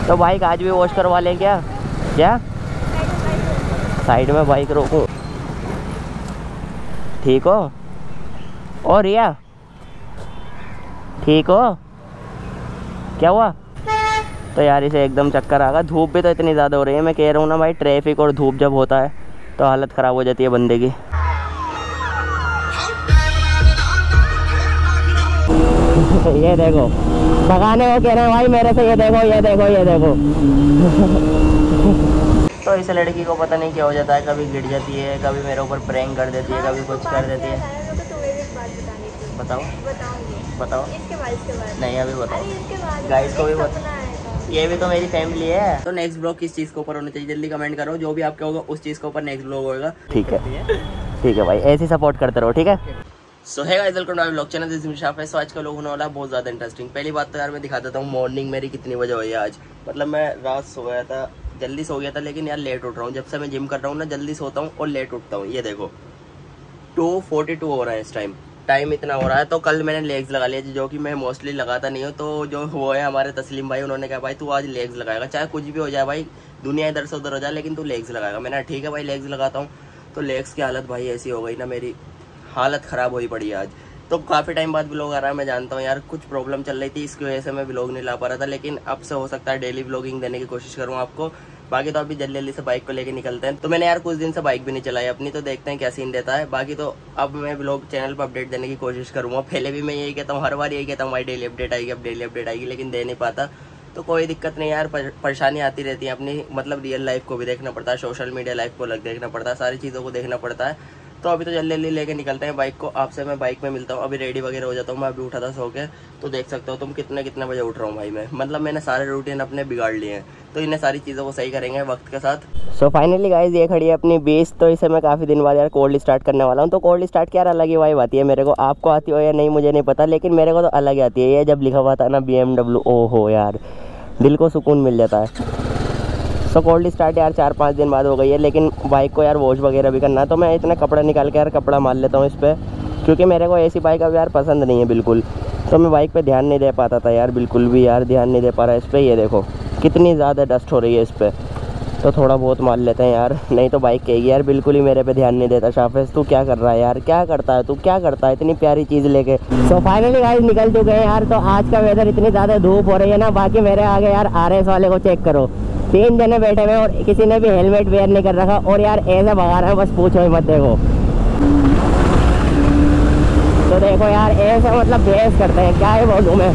तो बाइक आज भी वॉश करवा लें क्या? क्या साइड में बाइक रोकूं? ठीक हो? और रिया ठीक हो? क्या हुआ? तो यार इसे एकदम चक्कर आ गया। धूप भी तो इतनी ज़्यादा हो रही है, मैं कह रहा हूँ ना भाई, ट्रैफिक और धूप जब होता है तो हालत ख़राब हो जाती है बंदे की। ये देखो भगाने को कह रहे हैं भाई मेरे से, ये देखो ये देखो ये देखो। तो इस लड़की को पता नहीं क्या हो जाता है, कभी गिर जाती है, कभी मेरे ऊपर प्रैंक कर देती है, कभी कुछ कर देती है। बताओ बताओ। नहीं अभी बताओ, गाइस को भी बताओ, ये भी तो मेरी फैमिली है। तो नेक्स्ट ब्लॉग किस चीज़ के ऊपर होना चाहिए जल्दी कमेंट करो, जो भी आपका होगा उस चीज़ के ऊपर नेक्स्ट ब्लॉग होगा। ठीक है भाई, ऐसे सपोर्ट करते रहो, ठीक है। सो है guys, welcome to my blog channel, this is मिशाफ है। सो आज का लोग होने वाला है बहुत ज़्यादा इंटरेस्टिंग। पहली बात तो यार मैं दिखा देता हूँ मॉर्निंग मेरी कितनी बजे हुई है आज। मतलब मैं रात सो गया था, जल्दी सो गया था, लेकिन यार लेट उठ रहा हूँ। जब से मैं जिम कर रहा हूँ ना, जल्दी सोता हूँ और लेट उठता हूँ। ये देखो 2:42 हो रहा है इस टाइम इतना हो रहा है। तो कल मैंने लेग्स लगा लिए, जो कि मैं मोस्टली लगाता नहीं हूँ। तो जो वो है हमारे तस्लीम भाई, उन्होंने कहा भाई तू आज लेग्स लगाएगा, चाहे कुछ भी हो जाए भाई, दुनिया इधर से उधर हो जाए, लेकिन तू लेग्स लगाएगा। मैंने ठीक है भाई लेग्स लगाता हूँ। तो लेग्स की हालत भाई ऐसी हो गई ना, मेरी हालत ख़राब हुई पड़ी है आज। तो काफ़ी टाइम बाद व्लॉग आ रहा है, मैं जानता हूँ यार कुछ प्रॉब्लम चल रही थी, इसकी वजह से मैं व्लॉग नहीं ला पा रहा था। लेकिन अब से हो सकता है डेली व्लॉगिंग देने की कोशिश करूँ आपको। बाकी तो अभी जल्दी से बाइक को लेके निकलते हैं। तो मैंने यार कुछ दिन से बाइक भी नहीं चलाई अपनी, तो देखते हैं क्या सीन देता है। बाकी तो अब मैं व्लॉग चैनल पर अपडेट देने की कोशिश करूँगा। पहले भी मैं यही कहता हूँ, हर बार यही कहता हूँ भाई डेली अपडेट आएगी, अब डेली अपडेट आएगी, लेकिन दे नहीं पाता। तो कोई दिक्कत नहीं यार, परेशानी आती रहती है अपनी, मतलब रियल लाइफ को भी देखना पड़ता है, सोशल मीडिया लाइफ को अलग देखना पड़ता है, सारी चीज़ों को देखना पड़ता है। तो अभी तो जल्दी लेके निकलते हैं बाइक को। आपसे मैं बाइक में मिलता हूँ, अभी रेडी वगैरह हो जाता हूँ। मैं अभी उठा था सो के, तो देख सकते हो तुम कितने बजे उठ रहा हूँ भाई मैं। मतलब मैंने सारे रूटीन अपने बिगाड़ लिए हैं, तो इन्हें सारी चीज़ों को सही करेंगे वक्त के साथ। सो फाइनली गाइस ये खड़ी है अपनी 20। तो इसे मैं काफ़ी दिन बाद यार कोल्ड स्टार्ट करने वाला हूँ। तो कोल्ड स्टार्ट क्या अलग ही वाइब आती है मेरे को, आपको आती हो या नहीं मुझे नहीं पता, लेकिन मेरे को तो अलग ही आती है। ये जब लिखा हुआ था ना BMW, ओहो यार दिल को सुकून मिल जाता है। सो कोल्ड स्टार्ट यार 4-5 दिन बाद हो गई है, लेकिन बाइक को यार वॉश वगैरह भी करना है। तो मैं इतना कपड़ा निकाल के यार कपड़ा मार लेता हूँ इस पर, क्योंकि मेरे को ऐसी बाइक अब यार पसंद नहीं है बिल्कुल। तो मैं बाइक पे ध्यान नहीं दे पाता था यार, बिल्कुल भी यार ध्यान नहीं दे पा रहा इस पर। ये देखो कितनी ज़्यादा डस्ट हो रही है इस पर, तो थोड़ा बहुत मार लेते हैं यार, नहीं तो बाइक कहेगी यार बिल्कुल ही मेरे पे ध्यान नहीं देता। शाफेज तू क्या कर रहा है यार, क्या करता है तू, क्या करता है इतनी प्यारी चीज़ लेके। सो फाइनली गाइस निकल चुके हैं यार। तो आज का वेदर इतनी ज़्यादा धूप हो रही है ना, बाकी मेरे आगे यार RS वाले को चेक करो, 3 जने बैठे हुए और किसी ने भी हेलमेट वेयर नहीं कर रखा, और यार ऐसा भगा रहा है बस पूछो ही मत। देखो तो देखो यार ऐसा मतलब बहस करते हैं, क्या है बोलूँ मैं।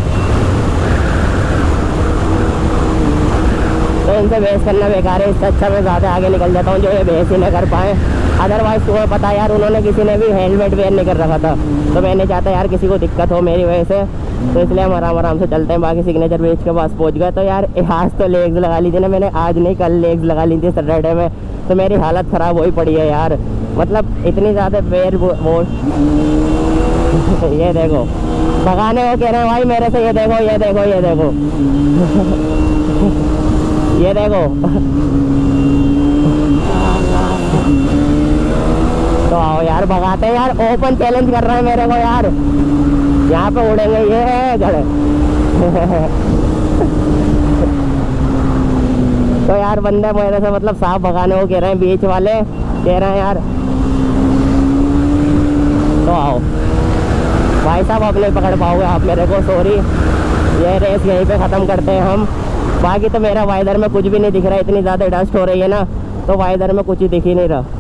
तो इनसे बहस करना बेकार है, इससे अच्छा मैं ज़्यादा आगे निकल जाता हूँ जो ये बहस ही न कर पाए। अदरवाइज़ तुम्हें पता है यार उन्होंने किसी ने भी हेलमेट वेयर नहीं कर रखा था, तो मैं नहीं चाहता यार किसी को दिक्कत हो मेरी वजह से, तो इसलिए हम आराम से चलते हैं। बाकी सिग्नेचर ब्रिज के पास पहुंच गए। तो यार आज तो लेग्स लगा ली थी ना मैंने, आज नहीं कल लेग्स लगा ली थी सैटरडे में, तो मेरी हालत ख़राब हो ही पड़ी है यार। मतलब इतनी ज़्यादा पैर वो ये देखो भगाने को कह रहे हैं भाई मेरे से, ये देखो ये देखो ये देखो ये देखो। तो आओ यार भगाते हैं यार, ओपन चैलेंज कर रहे हैं मेरे को यार, यहाँ पे उड़ेंगे ये गड़े। तो यार बंदे मेरे से मतलब साफ भगाने को कह रहे हैं, बीच वाले कह रहे हैं यार। तो आओ भाई साहब, अब नहीं पकड़ पाओगे आप मेरे को, सॉरी। ये रेस यहीं पे ख़त्म करते हैं हम। बाकी तो मेरा वाइडर में कुछ भी नहीं दिख रहा है, इतनी ज़्यादा डस्ट हो रही है ना, तो वाइडर में कुछ ही दिख ही नहीं रहा।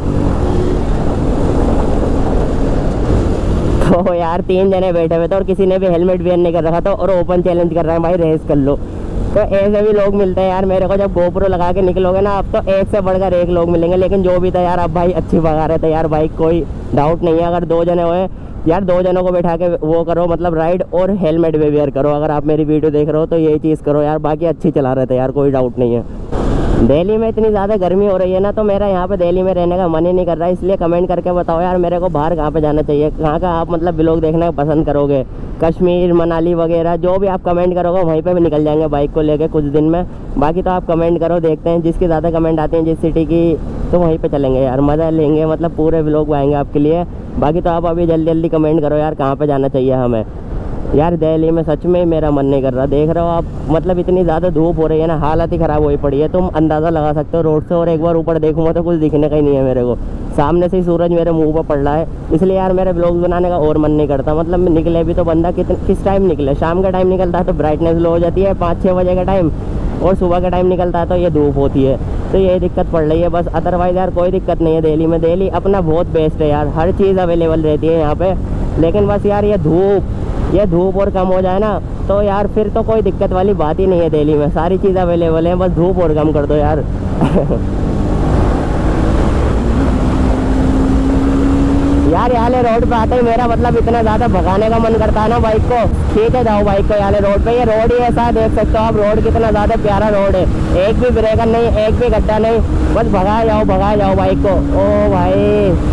तो यार 3 जने बैठे हुए थे और किसी ने भी हेलमेट वेयर नहीं कर रखा था, और ओपन चैलेंज कर रहे हैं भाई रेस कर लो। तो ऐसे भी लोग मिलते हैं यार मेरे को, जब GoPro लगा के निकलोगे ना अब तो एक से बढ़कर एक लोग मिलेंगे। लेकिन जो भी था यार अब भाई अच्छी भगा रहे थे यार बाइक, कोई डाउट नहीं है। अगर 2 जने हुए यार, 2 जनों को बैठा के वो करो, मतलब राइड और हेलमेट भी वेयर करो। अगर आप मेरी वीडियो देख रहे हो तो यही चीज़ करो यार, बाकी अच्छी चला रहे थे यार, कोई डाउट नहीं है। दिल्ली में इतनी ज़्यादा गर्मी हो रही है ना, तो मेरा यहाँ पे दिल्ली में रहने का मन ही नहीं कर रहा है। इसलिए कमेंट करके बताओ यार मेरे को बाहर कहाँ पे जाना चाहिए, कहाँ का आप मतलब व्लॉग देखना पसंद करोगे, कश्मीर मनाली वगैरह, जो भी आप कमेंट करोगे वहीं पे भी निकल जाएंगे बाइक को लेके कुछ दिन में। बाकी तो आप कमेंट करो, देखते हैं जिसकी ज़्यादा कमेंट आती हैं जिस सिटी की, तो वहीं पे चलेंगे यार, मज़ा लेंगे, मतलब पूरे व्लॉग आएंगे आपके लिए। बाकी तो आप अभी जल्दी जल्दी कमेंट करो यार कहाँ पे जाना चाहिए हमें। यार दिल्ली में सच में मेरा मन नहीं कर रहा, देख रहे हो आप, मतलब इतनी ज़्यादा धूप हो रही है ना, हालत ही ख़राब हुई पड़ी है। तुम अंदाज़ा लगा सकते हो रोड से, और एक बार ऊपर देखूँगा तो कुछ दिखने का ही नहीं है मेरे को, सामने से ही सूरज मेरे मुंह पर पड़ रहा है। इसलिए यार मेरे ब्लॉग्स बनाने का और मन नहीं करता। मतलब निकले भी तो बंदा किस टाइम निकले, शाम का टाइम निकलता है तो ब्राइटनेस लो हो जाती है 5-6 बजे का टाइम, और सुबह का टाइम निकलता है तो ये धूप होती है, तो ये दिक्कत पड़ रही है बस। अदरवाइज़ यार कोई दिक्कत नहीं है दिल्ली में। दिल्ली अपना बहुत बेस्ट है यार, हर चीज़ अवेलेबल रहती है यहाँ पे। लेकिन बस यार ये धूप और कम हो जाए ना तो यार फिर तो कोई दिक्कत वाली बात ही नहीं है दिल्ली में, सारी चीज़ अवेलेबल है, बस धूप और कम कर दो यार। यार यहाँ रोड पे आते ही मेरा मतलब इतना ज़्यादा भगाने का मन करता है ना बाइक को, खींचे जाओ बाइक को यहाँ रोड पे। ये रोड ही ऐसा देख सकते हो आप, रोड कितना ज़्यादा प्यारा रोड है, एक भी ब्रेकर नहीं, एक भी गड्ढा नहीं, बस भगाए जाओ बाइक को। ओ भाई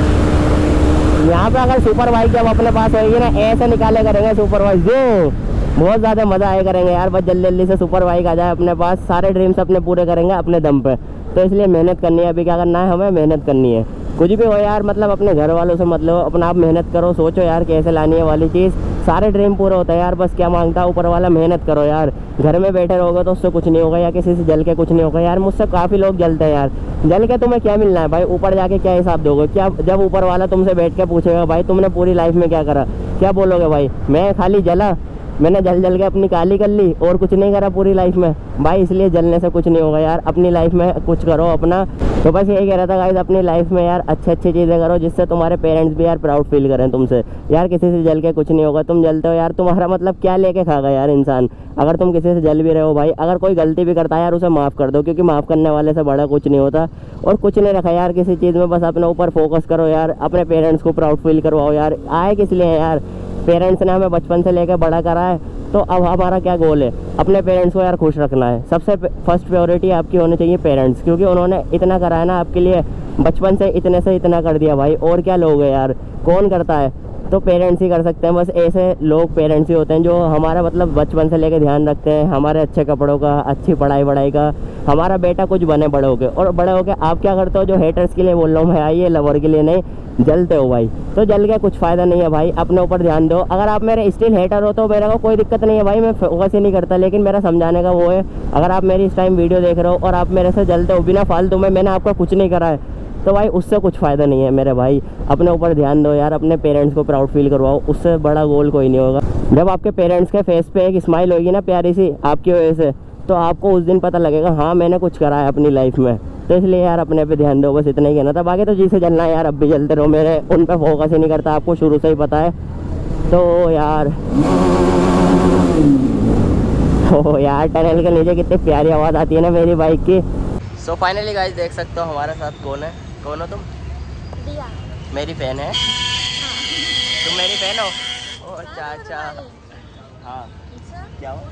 यहाँ पे अगर सुपर बाइक जब अपने पास होगी ना, ऐसे निकाले करेंगे सुपर बाइक, जो बहुत ज़्यादा मज़ा आया करेंगे यार। बस जल्दी से सुपर बाइक आ जाए अपने पास, सारे ड्रीम्स अपने पूरे करेंगे अपने दम पे। तो इसलिए मेहनत करनी है, अभी क्या करना है हमें, मेहनत करनी है। कुछ भी हो यार, मतलब अपने घर वालों से मतलब अपना आप मेहनत करो, सोचो यार कैसे लानी है वाली चीज़, सारे ड्रीम पूरे होता है यार। बस क्या मांगता है ऊपर वाला, मेहनत करो यार। घर में बैठे रहोगे तो उससे कुछ नहीं होगा, या किसी से जल के कुछ नहीं होगा यार। मुझसे काफ़ी लोग जलते हैं यार, जल के तुम्हें क्या मिलना है भाई, ऊपर जाके क्या हिसाब दोगे? क्या जब ऊपर वाला तुमसे बैठ के पूछेगा भाई तुमने पूरी लाइफ में क्या करा, क्या बोलोगे भाई? मैं खाली जला, मैंने जल के अपनी काली कर ली और कुछ नहीं करा पूरी लाइफ में भाई। इसलिए जलने से कुछ नहीं होगा यार, अपनी लाइफ में कुछ करो अपना। तो बस यही कह रहा था गाइस, अपनी लाइफ में यार अच्छी चीज़ें करो जिससे तुम्हारे पेरेंट्स भी यार प्राउड फील करें तुमसे। यार किसी से जल के कुछ नहीं होगा, तुम जलते हो यार, तुम्हारा मतलब क्या लेके खागा यार इंसान। अगर तुम किसी से जल भी रहे हो भाई, अगर कोई गलती भी करता है यार उसे माफ़ कर दो, क्योंकि माफ़ करने वाले से बड़ा कुछ नहीं होता। और कुछ नहीं रखा यार किसी चीज़ में, बस अपने ऊपर फोकस करो यार, अपने पेरेंट्स को प्राउड फील करवाओ यार। आए किस लिए यार, पेरेंट्स ने हमें बचपन से लेकर बड़ा करा है, तो अब हमारा क्या गोल है, अपने पेरेंट्स को यार खुश रखना है। सबसे फर्स्ट प्रायोरिटी आपकी होनी चाहिए पेरेंट्स, क्योंकि उन्होंने इतना करा है ना आपके लिए, बचपन से इतना कर दिया भाई। और क्या लोग हैं यार, कौन करता है? तो पेरेंट्स ही कर सकते हैं। बस ऐसे लोग पेरेंट्स ही होते हैं जो हमारा मतलब बचपन से लेकर ध्यान रखते हैं, हमारे अच्छे कपड़ों का, अच्छी पढ़ाई का, हमारा बेटा कुछ बने बड़े होके। और बड़े होके आप क्या करते हो, जो हेटर्स के लिए बोल रहा हूँ मैं, आइए लवर के लिए नहीं, जलते हो भाई। तो जल के कुछ फ़ायदा नहीं है भाई, अपने ऊपर ध्यान दो। अगर आप मेरे स्टिल हेटर हो तो मेरे को कोई दिक्कत नहीं है भाई, मैं फोकस ही नहीं करता। लेकिन मेरा समझाने का वो है, अगर आप मेरी इस टाइम वीडियो देख रहे हो और आप मेरे से जलते हो बिना फालतू में, मैंने आपका कुछ नहीं करा है, तो भाई उससे कुछ फ़ायदा नहीं है मेरे भाई। अपने ऊपर ध्यान दो यार, अपने पेरेंट्स को प्राउड फील करवाओ, उससे बड़ा गोल कोई नहीं होगा। जब आपके पेरेंट्स के फेस पे एक स्माइल होगी ना प्यारी सी आपकी वजह से, तो आपको उस दिन पता लगेगा हाँ मैंने कुछ करा है अपनी लाइफ में। तो इसलिए यार अपने पे ध्यान दो, बस इतना ही कहना था। बाकी तो जिसे जलना है यार अब भी जलते रहो, मेरे उन पर फोकस ही नहीं करता, आपको शुरू से ही पता है। तो यार टनल के नीचे कितनी प्यारी आवाज़ आती है ना मेरी बाइक की। सो फाइनली गाइस देख सकते हो हमारे साथ कौन है। कौन हो तुम? दिया। मेरी फैन है? हाँ। तुम मेरी फैन हो? ओ अच्छा हाँ। क्या हो?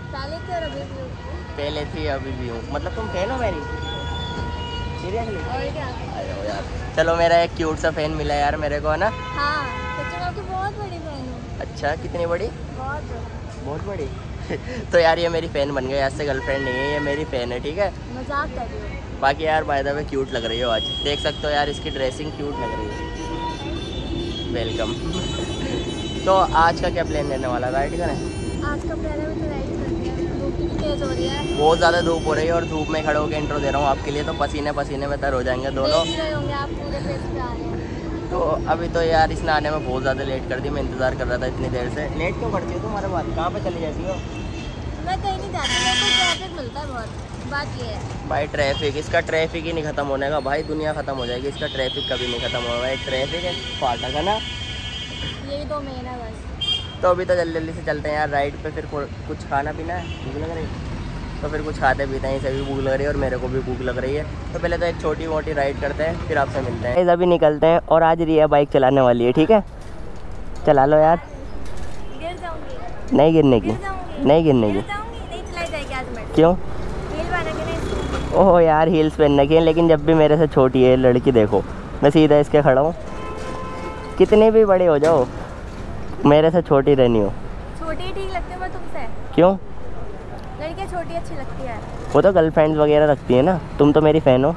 पहले थी अभी भी हूँ, मतलब तुम फैन हो मेरी? सीरियसली? और क्या? अरे यार चलो, मेरा एक क्यूट सा फैन मिला यार मेरे को, है ना? हाँ, तो बहुत बड़ी फैन हूँ। अच्छा, कितनी बड़ी? बहुत बड़ी। तो यार ये मेरी फ़ैन बन गई, आज से गर्लफ्रेंड नहीं है, ये मेरी फ़ैन है, ठीक है? मजाक कर रही हो। बाकी यार बाय द वे क्यूट लग रही हो आज, देख सकते हो यार इसकी ड्रेसिंग क्यूट लग रही है। वेलकम। तो आज का क्या प्लान रहने वाला, राइड करें? आज का प्लान है तो राइड करते हैं, धूप भी तेज हो रही है, बहुत ज़्यादा धूप हो रही है, और धूप में खड़े होकर इंट्रो दे रहा हूँ आपके लिए, तो पसीने में तर हो जाएंगे दोनों। देख रहे होंगे आप पूरे फेस पे आ रहे हैं। तो अभी तो यार इसने आने में बहुत ज़्यादा लेट कर दी, मैं इंतज़ार कर रहा था इतनी देर से। लेट क्यों करती हो तुम्हारे बात, कहाँ पे चली जाती हो? मैं कहीं नहीं जाती, मेरे को ट्रैफिक मिलता है बहुत, बात ये है भाई। ट्रैफिक, इसका ट्रैफिक ही नहीं ख़त्म होने का भाई, दुनिया ख़त्म हो जाएगी, इसका ट्रैफिक कभी नहीं ख़त्म होगा। एक ट्रैफिक है, फाटक है ना, यही 2 महीना बस। तो अभी तो जल्दी से चलते हैं यार राइड पे, फिर कुछ खाना पीना है, भूख लग रही, तो फिर कुछ खाते पीते हैं, इसे भी भूख लग रही है और मेरे को भी भूख लग रही है। तो पहले तो एक छोटी मोटी राइड करते हैं, फिर आपसे मिलते हैं। अभी निकलते हैं, और आज रिया बाइक चलाने वाली है, ठीक है? चला लो यार। गिर जाऊंगी। नहीं गिरने की, नहीं गिरने की। नहीं चलाई जाएगी आज मैं। क्यों? हील पहन के नहीं। ओह यार हील्स पहनने की है, लेकिन जब भी मेरे से छोटी है लड़की, देखो मैं सीधा इसके खड़ा हूँ, कितने भी बड़े हो जाओ मेरे से छोटी रहनी हो। छोटी ठीक लगती है मैं तुमसे। क्यों? लड़कियाँ छोटी अच्छी लगती है। वो तो गर्लफ्रेंड्स वगैरह रखती है ना, तुम तो मेरी फ़ैन हो।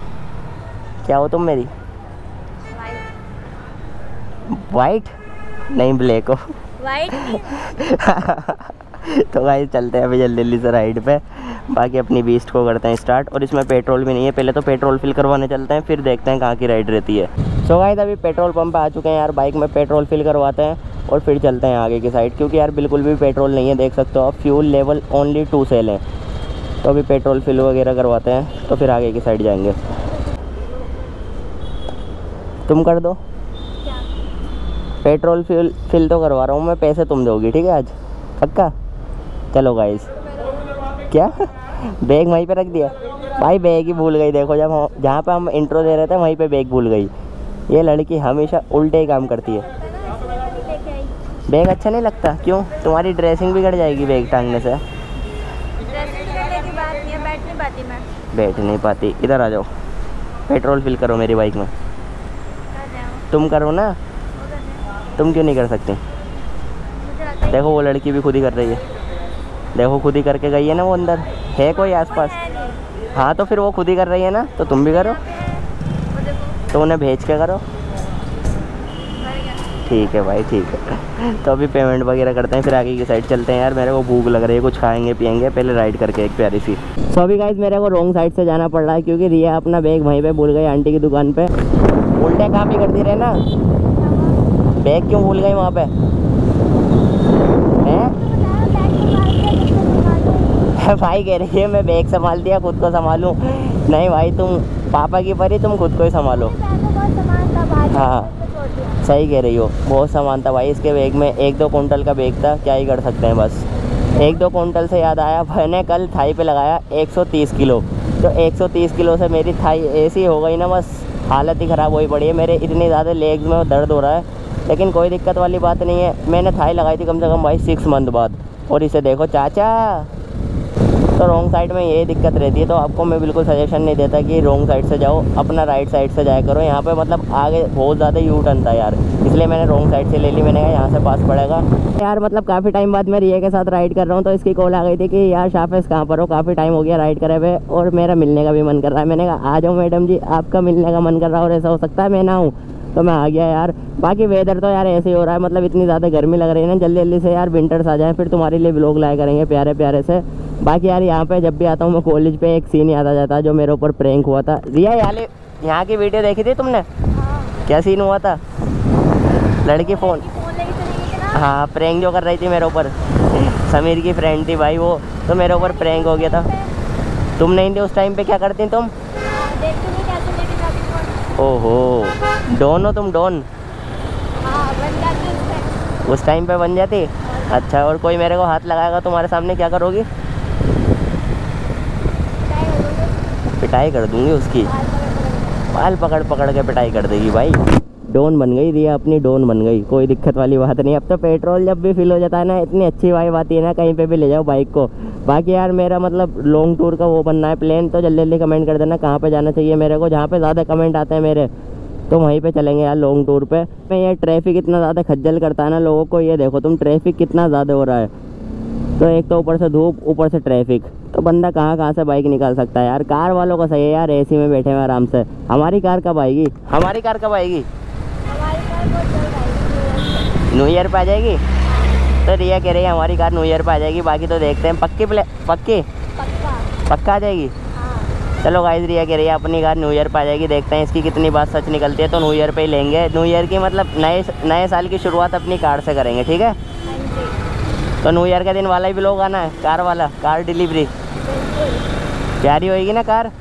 क्या हो तुम मेरी? वाइट। नहीं ब्लैक हो। वाइट तो गाइस चलते हैं अभी जल्दी जल्दी से राइड पे, बाकी अपनी बीस्ट को करते हैं स्टार्ट। और इसमें पेट्रोल भी नहीं है, पहले तो पेट्रोल फिल करवाने चलते हैं, फिर देखते हैं कहाँ की राइड रहती है। सो गाइस अभी पेट्रोल पंप पे आ चुके हैं यार, बाइक में पेट्रोल फिल करवाते हैं और फिर चलते हैं आगे की साइड, क्योंकि यार बिल्कुल भी पेट्रोल नहीं है, देख सकते हो आप, फ्यूल लेवल ओनली 2 सेल है। तो अभी पेट्रोल फिल वगैरह करवाते हैं तो फिर आगे की साइड जाएंगे। तुम कर दो क्या? पेट्रोल फिल तो करवा रहा हूँ मैं, पैसे तुम दोगी, ठीक है आज पक्का? चलो गाइस। क्या बैग वहीं पे रख दिया भाई? बैग ही भूल गई, देखो जब जहाँ पे हम इंट्रो दे रहे थे वहीं पे बैग भूल गई। ये लड़की हमेशा उल्टे ही काम करती है। बैग अच्छा नहीं लगता? क्यों? तुम्हारी ड्रेसिंग बिगड़ जाएगी बैग टांगने से। बैठ नहीं पाती, इधर आ जाओ, पेट्रोल फिल करो मेरी बाइक में। तुम करो ना, तुम क्यों नहीं कर सकती? देखो वो लड़की भी खुद ही कर रही है, देखो खुद ही करके गई है ना, वो अंदर है कोई आसपास? हाँ तो फिर वो खुद ही कर रही है ना, तो तुम भी करो, तो उन्हें भेज के करो। ठीक है भाई ठीक है। तो अभी पेमेंट वगैरह करते हैं, फिर आगे की साइड चलते हैं यार, मेरे को भूख लग रही है, कुछ खाएंगे पियेंगे, पहले राइड करके एक प्यारी सी। सो अभी गाइस मेरे को रॉन्ग साइड से जाना पड़ रहा है, क्योंकि रिया अपना बैग वहीं पे भूल गई आंटी की दुकान पे। उल्टे काम ही करती रहे ना, बैग क्यों भूल गई वहाँ पे? भाई कह रही है मैं बैग संभाल दिया, खुद को संभालूं। नहीं भाई तुम पापा की परी, तुम खुद को ही संभालो। हाँ सही कह रही हो, बहुत सामान था भाई इसके बैग में, 1-2 कुंटल का बैग था, क्या ही कर सकते हैं बस। 1-2 कुंटल से याद आया, मैंने कल थाई पे लगाया 130 किलो, तो 130 किलो से मेरी थाई ऐसी हो गई ना, बस हालत ही ख़राब हुई पड़ी है मेरे, इतनी ज़्यादा लेग्स में दर्द हो रहा है। लेकिन कोई दिक्कत वाली बात नहीं है, मैंने थाई लगाई थी कम से कम भाई 6 मंथ बाद, और इसे देखो चाचा। तो रॉन्ग साइड में यही दिक्कत रहती है, तो आपको मैं बिल्कुल सजेशन नहीं देता कि रॉन्ग साइड से जाओ, अपना राइट साइड से जाया करो। यहाँ पे मतलब आगे बहुत ज़्यादा यू टर्न था यार, इसलिए मैंने रॉन्ग साइड से ले ली, मैंने कहा यहाँ से पास पड़ेगा यार। मतलब काफ़ी टाइम बाद मैं रिया के साथ राइड कर रहा हूँ, तो इसकी कॉल आ गई थी कि यार शाफेज कहाँ पर हो, काफ़ी टाइम हो गया राइड करे हुए और मेरा मिलने का भी मन कर रहा है। मैंने कहा आ जाओ मैडम जी, आपका मिलने का मन कर रहा है और ऐसा हो सकता है मैं ना हूँ, तो मैं आ गया यार। बाकी वेदर तो यार ऐसे ही हो रहा है, मतलब इतनी ज़्यादा गर्मी लग रही है ना, जल्दी जल्दी से यार विंटर्स आ जाए, फिर तुम्हारे लिए व्लॉग लाया करेंगे प्यारे प्यारे से। बाकी यार यहाँ पे जब भी आता हूँ मैं कॉलेज पे, एक सीन याद आ जाता है जो मेरे ऊपर प्रैंक हुआ था। रिया यहाँ की वीडियो देखी थी तुमने? क्या सीन हुआ था? लड़की फ़ोन हाँ प्रैंक जो कर रही थी मेरे ऊपर, समीर की फ्रेंड थी भाई वो, तो मेरे ऊपर प्रैंक हो गया था। तुम नहीं थी उस टाइम पे, क्या करती तुम? ओहो डॉन हो तुम, डॉन? उस टाइम पे बन जाती। अच्छा, और कोई मेरे को हाथ लगाएगा तुम्हारे सामने क्या करोगी? पिटाई कर दूंगी उसकी, बाल पकड़ पकड़ के पिटाई कर देगी भाई। डॉन बन गई रिया, अपनी डॉन बन गई, कोई दिक्कत वाली बात नहीं। अब तो पेट्रोल जब भी फिल हो जाता है ना, इतनी अच्छी वाइब आती है ना, कहीं पे भी ले जाओ बाइक को। बाकी यार मेरा मतलब लॉन्ग टूर का वो बनना है प्लान, तो जल्दी जल्दी कमेंट कर देना कहाँ पे जाना चाहिए मेरे को, जहाँ पे ज़्यादा कमेंट आते हैं मेरे तो वहीं पे चलेंगे यार लॉन्ग टूर पे। मैं ये ट्रैफिक इतना ज़्यादा खज्जल करता है ना लोगों को, ये देखो तुम ट्रैफिक कितना ज़्यादा हो रहा है, तो एक तो ऊपर से धूप ऊपर से ट्रैफिक, तो बंदा कहाँ कहाँ से बाइक निकाल सकता है यार। कार वालों को सही है यार, एसी में बैठे हुए आराम से। हमारी कार कब आएगी? हमारी कार कब आएगी? न्यू ईयर पे आ जाएगी। तो रिया कह रही है हमारी कार न्यू ईयर पे आ जाएगी, बाकी तो देखते हैं। पक्की पक्का आ जाएगी। चलो गाइस रिया कह रही है अपनी कार न्यू ईयर पे आ जाएगी, देखते हैं इसकी कितनी बात सच निकलती है, तो न्यू ईयर पे ही लेंगे। न्यू ईयर की मतलब नए साल की शुरुआत अपनी कार से करेंगे, ठीक है? तो न्यू ईयर के दिन वाला ही भी लोग आना है, कार वाला, कार डिलीवरी। प्यारी होएगी ना कार?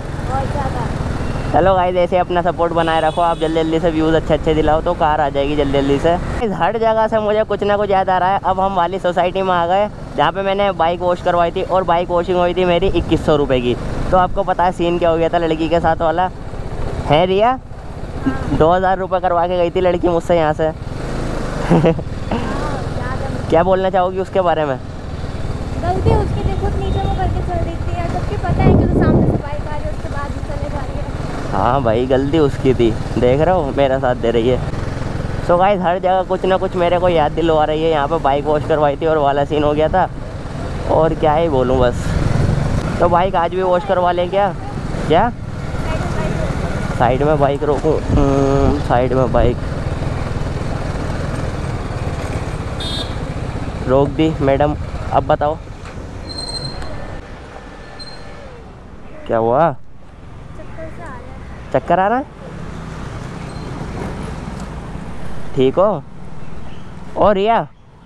चलो गाइस ऐसे अपना सपोर्ट बनाए रखो, आप जल्दी जल्दी से व्यूज़ अच्छे दिलाओ तो कार आ जाएगी जल्दी जल्दी से। हर जगह से मुझे कुछ ना कुछ याद आ रहा है। अब हम वाली सोसाइटी में आ गए जहाँ पे मैंने बाइक वॉश करवाई थी, और बाइक वॉशिंग हुई थी मेरी 2100 रुपये की। तो आपको पता है सीन क्या हो गया था लड़की के साथ वाला है? रिया 2000 रुपये करवा के गई थी लड़की मुझसे यहाँ से। क्या बोलना चाहोगी उसके बारे में? गलती उसकी, देखो नीचे वो करके चल रही थी यार, सबकी पता है कि तो सामने से बाइक आ रही है उसके बाद ही चले जा रही है। हाँ भाई गलती उसकी थी, देख रहे हो मेरा साथ दे रही है। सो गाइस हर जगह कुछ ना कुछ मेरे को याद दिलवा रही है। यहाँ पे बाइक वॉश करवाई थी और वाला सीन हो गया था, और क्या ही बोलूँ बस। तो बाइक आज भी वॉश करवा लें क्या? क्या साइड में बाइक रोकूँ? साइड में बाइक रोक दी मैडम। अब बताओ क्या हुआ? चक्कर से आ रहा है। चक्कर आ रहा है? ठीक हो? ओ रिया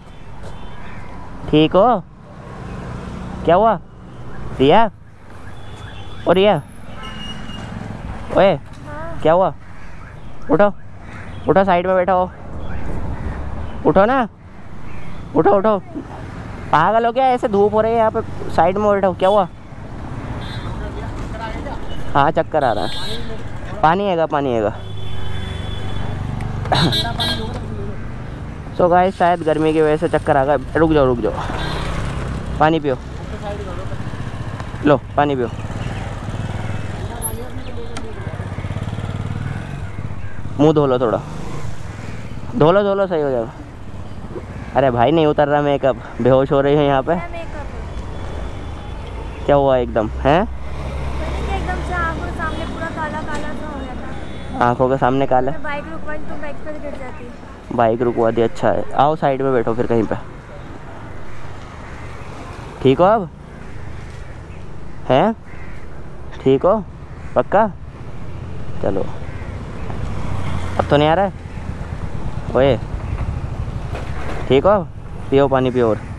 ठीक हो? क्या हुआ रिया? ओ रिया, ओए हाँ। क्या हुआ? उठो उठो, साइड में बैठा हो, उठो ना, उठो उठो। पागल हो गया? ऐसे धूप हो रही है यहाँ पे, साइड में बैठो। क्या हुआ? हाँ चक्कर आ रहा है। पानी हैगा, पानी हैगा। सो गाइस शायद गर्मी की वजह से चक्कर आ गया। रुक जाओ रुक जाओ, पानी पियो, लो पानी पियो। मुंह धो लो थोड़ा, धो लो सही हो जाएगा। अरे भाई नहीं उतर रहा मेकअप, बेहोश हो रही है यहाँ पे। क्या मेकअप है? क्या हुआ एकदम हैं? एकदम से आंखों के सामने पूरा काला काला सा हो गया था। आंखों के सामने काला? बाइक रुकवाई तो बाइक पर गिर जाती है। बाइक रुकवा दी, अच्छा है। आओ साइड में बैठो फिर कहीं पे। ठीक हो अब? हैं? ठीक हो पक्का? चलो, अब तो नहीं आ रहा है? ओए ठीक हो? पियो पानी पियो। और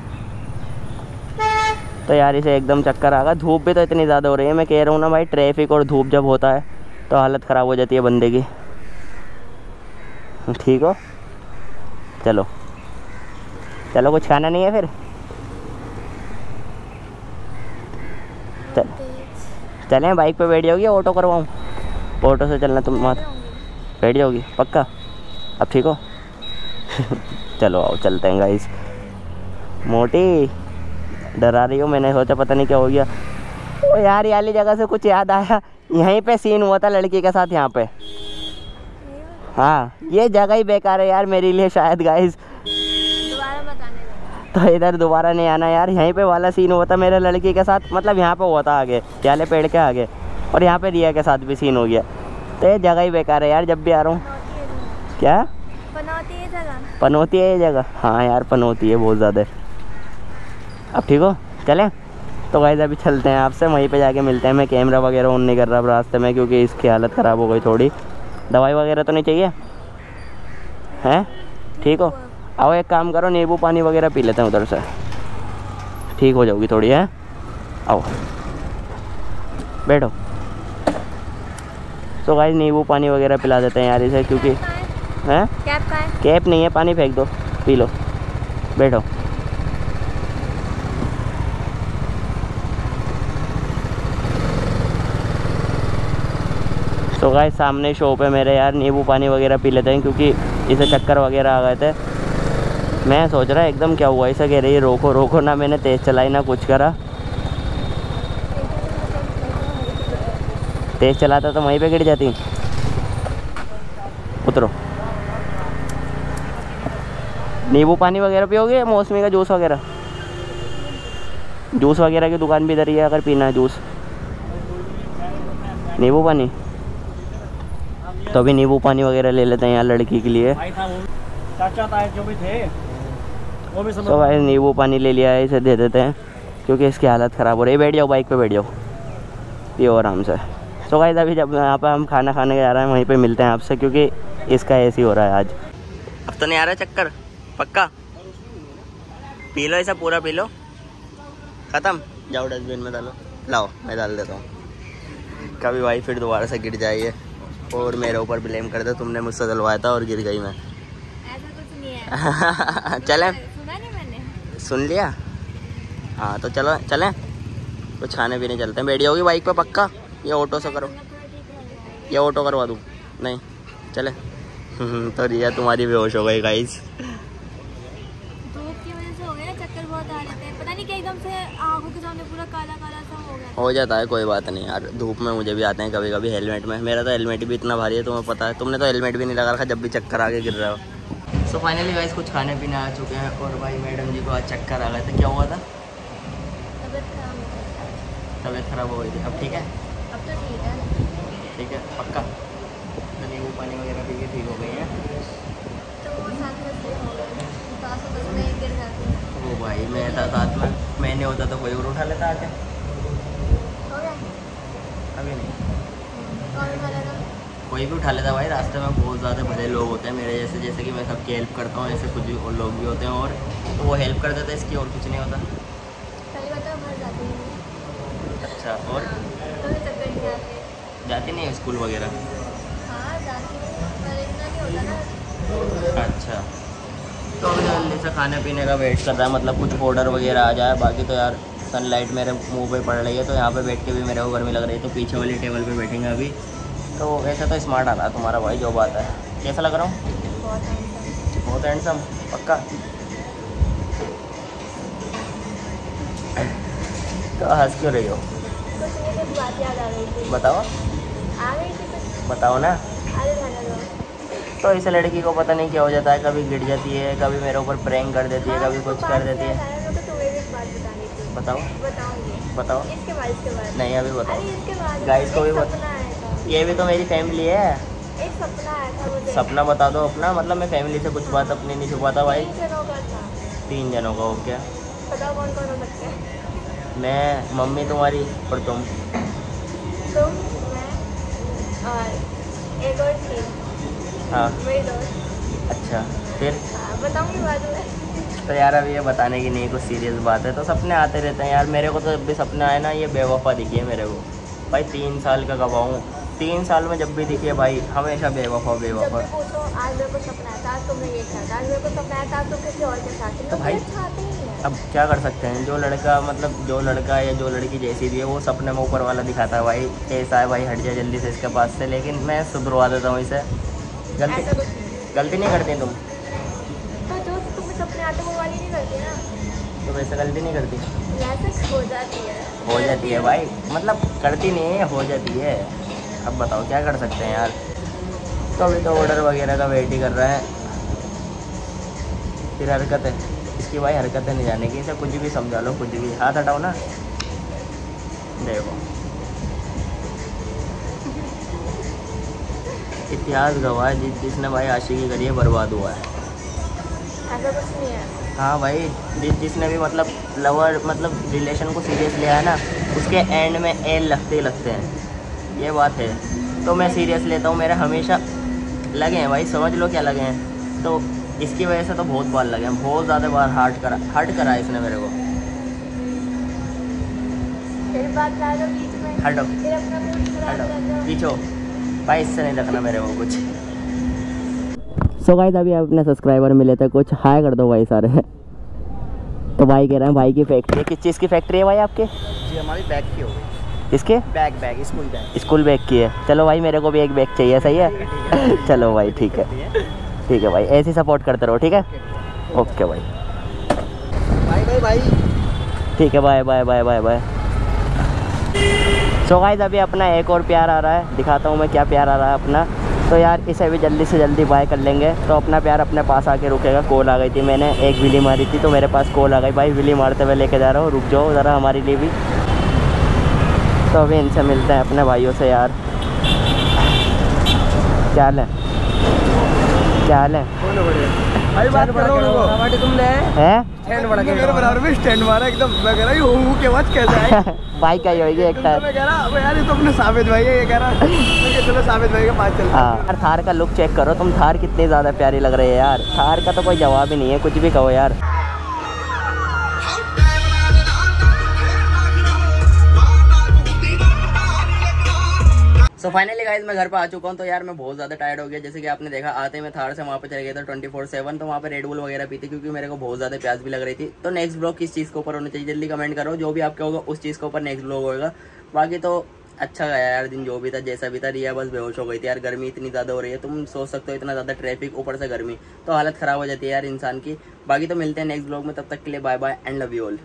तो यार इसे एकदम चक्कर आ गया। धूप भी तो इतनी ज़्यादा हो रही है, मैं कह रहा हूँ ना भाई, ट्रैफिक और धूप जब होता है तो हालत ख़राब हो जाती है बंदे की। ठीक हो? चलो चलो, कुछ खाना नहीं है फिर? चलें, बाइक पे बैठ जाओगी या ऑटो करवाऊँ? ऑटो से चलना तुम मत, बैठ जाओगी पक्का? अब ठीक हो? चलो आओ चलते हैं गाइस। मोटी डरा रही हो, मैंने सोचा पता नहीं क्या हो गया। ओ यार ये वाली जगह से कुछ याद आया, यहीं पे सीन हुआ था लड़की के साथ यहाँ पे। हाँ ये जगह ही बेकार है यार मेरे लिए शायद गाइस, दोबारा बताने लगा। तो इधर दोबारा नहीं आना यार। यहीं पे वाला सीन हुआ था मेरे लड़की के साथ, मतलब यहाँ पे हुआ था आगे वाले पेड़ के आगे, और यहाँ पे रिया के साथ भी सीन हो गया। तो ये जगह ही बेकार है यार, जब भी आ रहा हूँ। क्या पनौती है जगह? पनौती है ये जगह? हाँ यार पनौती है बहुत ज़्यादा। अब ठीक हो? चलें? तो गाइस अभी चलते हैं आपसे, वहीं पे जाके मिलते हैं। मैं कैमरा वगैरह ऑन नहीं कर रहा रास्ते में क्योंकि इसकी हालत ख़राब हो गई थोड़ी। दवाई वगैरह तो नहीं चाहिए? हैं? ठीक हो? आओ एक काम करो, नींबू पानी वगैरह पी लेते हैं उधर से, ठीक हो जाओगी थोड़ी। है आओ बैठो। तो गाइस नींबू पानी वगैरह पिला देते हैं यार इसे, क्योंकि हैं कैप का है? कैप नहीं है, पानी फेंक दो, पी लो, बैठो। तो गाइस सामने शॉप है मेरे यार, नींबू पानी वगैरह पी लेते हैं क्योंकि इसे चक्कर वगैरह आ गए थे। मैं सोच रहा एकदम क्या हुआ, इसे कह रही है रोको रोको ना, मैंने तेज़ चलाई ना कुछ करा। तेज़ चलाता तो वहीं पे गिर जाती। उतरो। नींबू पानी वगैरह पियोगे? मौसमी का जूस वगैरह? जूस वगैरह की दुकान भी इधर ही है अगर पीना है जूस। नींबू पानी तो अभी नींबू पानी वगैरह ले लेते हैं यार लड़की के लिए। चाचा ताए जो भी थे वो भी तो भाई नींबू पानी ले लिया है, इसे दे देते हैं क्योंकि इसकी हालत ख़राब हो रही है। बैठ जाओ, बाइक पे बैठ जाओ, पियो आराम से। तो गाइस अभी जब यहाँ पे हम खाना खाने जा रहे हैं वहीं पे मिलते हैं आपसे, क्योंकि इसका ऐसी हो रहा है आज। अब तो नहीं आ रहा चक्कर पक्का? पी लो ऐसा पूरा पी लो, ख़त्म। जाओ डस्टबिन में डालो, लाओ मैं डाल देता हूँ। कभी भाई फिर दोबारा से गिर जाइए और मेरे ऊपर ब्लेम कर दे, तुमने मुझसे डलवाया था और गिर गई मैं। ऐसा कुछ नहीं है। चलें? सुना नहीं मैंने। सुन लिया? हाँ तो चलो चलें, कुछ खाने पीने चलते हैं। बैठ जाओगी बाइक पे पक्का या ऑटो से करो? या ऑटो करवा दूँ? नहीं चले। तो रिया तुम्हारी बेहोश हो गई गाइस। धूप की वजह से हो गया, चक्कर बहुत आ रहे थे, पता नहीं क्या एकदम से आंखों के सामने पूरा काला काला सा हो गया। हो जाता है, कोई बात नहीं यार, धूप में मुझे भी आते हैं कभी कभी हेलमेट में। मेरा तो हेलमेट भी इतना भारी है तुम्हें पता है, तुमने तो हेलमेट भी नहीं लगा रखा जब भी चक्कर आके गिर रहा हो। सो फाइनली गाइस कुछ खाने पीने आ चुके हैं और भाई मैडम जी को आज चक्कर आ गए थे। क्या हुआ था? तबीयत खराब हो गई थी। अब ठीक है? अब तो ठीक है। ठीक है पक्का? नींबू पानी वगैरह पी के ठीक हो गई है? तो वो साथ में हो गए। विश्वास होता तो नहीं गिर जाती। वो भाई मैं था साथ में, मैंने होता तो कोई और उठा लेता आके। हो गया? अभी नहीं, कौन उठा लेगा? कोई भी उठा लेता भाई। रास्ते में बहुत ज़्यादा भले लोग होते हैं मेरे जैसे, जैसे कि मैं सबकी हेल्प करता हूँ, ऐसे कुछ भी और लोग भी होते हैं और तो वो हेल्प कर देते हैं, इसकी और कुछ नहीं होता। पहली बात तो घर जाती नहीं। अच्छा, और कभी चक्कर नहीं आते। जाती नहीं है स्कूल वगैरह? हाँ जाती हूँ, पर इतना नहीं होता ना। अच्छा, तो अभी जल्दी से खाने पीने का वेट कर रहा है, मतलब कुछ ऑर्डर वगैरह आ जाए। बाकी तो यार सनलाइट मेरे मुंह पे पड़ रही है, तो यहाँ पे बैठ के भी मेरे को गर्मी लग रही है, तो पीछे वाली टेबल पे बैठेंगे अभी। तो वैसे तो स्मार्ट आ रहा है तुम्हारा भाई, जो बात है। कैसा लग रहा हूँ? बहुत हैंडसम। बहुत हैंडसम, पक्का? तो हंस क्यों रही हो? कुछ नहीं, कुछ बात याद आ गई थी। बताओ, आ गई थी कुछ। बताओ ना। अरे रहने दो। तो इस लड़की को पता नहीं क्या हो जाता है, कभी गिर जाती है, कभी मेरे ऊपर प्रैंक कर देती है, कभी कुछ कर देती है। मेरे को तुम्हें भी एक बात बतानी थी। बताओ, बताऊंगी। बताओ। इसके बाद, इसके बाद। नहीं अभी बताओ। अरे इसके बाद गाइस को भी एक बता, सपना आया था। ये भी तो मेरी फैमिली है। एक सपना आया था मुझे। सपना बता दो अपना, मतलब मैं फैमिली से कुछ बात अपनी नहीं छुपाता भाई। 3 जनों का था। 3 जनों का हो क्या? बताओ कौन कौन हो सकते हैं? मैं, मम्मी तुम्हारी और तुम। तुम, मैं और एक और थी हाँ, मेरी दोस्त। अच्छा फिर? हाँ, बताऊंगी बाद में। तो यार अभी ये बताने की नहीं कुछ सीरियस बात है, तो सपने आते रहते हैं यार मेरे को। तो जब भी सपना आए ना, ये बेवफा दिखी है मेरे को भाई। 3 साल का गवाह हूँ, 3 साल में जब भी दिखी है भाई, हमेशा बेवफा जब बेवफा। मैं पूछो आज मेरे को सपना आया था, आज तुमने ये कहा था, आज मेरे को सपना आया था, आज तुम किसी और के साथ थे। तो भाई चाहते ही नहीं है। अब क्या कर सकते हैं, जो लड़का मतलब जो लड़का या जो लड़की जैसी भी है, वो सपने में ऊपर वाला दिखाता है भाई। ऐसा है भाई, हट जाए जल्दी से इसके पास से। लेकिन मैं सुधरवा देता हूँ इसे। गलती ऐसा कुछ नहीं। गलती नहीं करती तुम? तो जो तुम्हें सपने आते वो वाली नहीं करती ना। तो वैसे गलती नहीं करती? वैसे हो जाती है। हो जाती है भाई, मतलब करती नहीं है, हो जाती है। अब बताओ क्या कर सकते हैं यार। तो अभी तो ऑर्डर वगैरह का वेट ही कर रहे हैं। फिर हरकत है इसकी भाई, हरकतें नहीं जाने की। इसे कुछ भी समझा लो, कुछ भी। हाथ हटाओ ना, देखो इतिहास गवाह है, जिसने भाई आशिकी करी है बर्बाद हुआ है। ऐसा कुछ नहीं है। हाँ भाई, जिसने भी मतलब लवर मतलब रिलेशन को सीरियस लिया है ना, उसके एंड में एल लगते ही लगते हैं, ये बात है। तो मैं सीरियस लेता हूँ, मेरे हमेशा लगे हैं भाई, समझ लो क्या लगे हैं। तो इसकी वजह से तो बहुत बार लगे हैं, बहुत ज़्यादा बार हर्ट करा है इसने मेरे को। फिर बात ला दो बीच में। हटो, फिर अपना मूड खराब कर हटो दो। पीछो भाई, इससे नहीं रखना मेरे को कुछ। सो गाइस अभी अपने सब्सक्राइबर मिले थे कुछ, हाय कर दो भाई सारे। तो भाई कह रहे हैं भाई की फैक्ट्री, किस चीज़ की फैक्ट्री है भाई आपके? जी हमारी बैग की हो गई। इसके बैग स्कूल बैग की है। चलो भाई मेरे को भी एक बैग चाहिए, सही है? चलो भाई ठीक है, ठीक है भाई, ऐसे ही सपोर्ट करते रहो, ठीक है? ओके भाई, बाय। ठीक है, bye bye bye bye bye. So guys अभी अपना एक और प्यार आ रहा है, दिखाता हूँ मैं क्या प्यार आ रहा है अपना। तो यार इसे भी जल्दी से जल्दी बाय कर लेंगे, तो अपना प्यार अपने पास आके रुकेगा। कॉल आ गई थी, मैंने एक विली मारी थी, तो मेरे पास कॉल आ गई भाई, विली मारते हुए लेके जा रहा हूँ, रुक जाओ ज़रा हमारे लिए भी। तो अभी इनसे मिलते हैं अपने भाइयों से। यार क्या हाल है, क्या हाल है? भाई बात करो हमारे तुमने हैं? स्टैंड बड़ा के मेरे बराबर में स्टैंड मारा एकदम। मैं कह रहा हूँ के बाद कैसा है भाई क्या ही होगी एक टाइम। मैं कह रहा अब यार ये तो अपने साबित भाई है, ये कह रहा मैं चलो साबित भाई के पास चलते हैं। हाँ यार, थार का लुक चेक करो तुम, थार कितनी ज़्यादा प्यारी लग रही है यार। थार का तो कोई जवाब ही नहीं है, कुछ भी कहो यार। सो फाइनली गाइस मैं घर पे आ चुका हूँ। तो यार मैं बहुत ज़्यादा टायर्ड हो गया, जैसे कि आपने देखा आते ही मैं थार से वहाँ पे चले गया था 24/7। तो वहाँ पे रेड बुल वगैरह पीती, क्योंकि मेरे को बहुत ज़्यादा प्यास भी लग रही थी। तो नेक्स्ट ब्लॉग किस चीज़ के ऊपर होना चाहिए जल्दी कमेंट करो, जो भी आपके होगा उस चीज़ के ऊपर नेक्स्ट ब्लॉग होगा। बाकी तो अच्छा गया यार दिन, जो भी था जैसा भी था। रिया बस बेहोश हो गई थी यार, गर्मी इतनी ज़्यादा हो रही है, तुम सोच सकते हो इतना ज़्यादा ट्रैफिक, ऊपर से गर्मी, तो हालत ख़राब हो जाती है यार इंसान की। बाकी तो मिलते हैं नेक्स्ट ब्लॉग में, तब तक के लिए bye bye and love you all.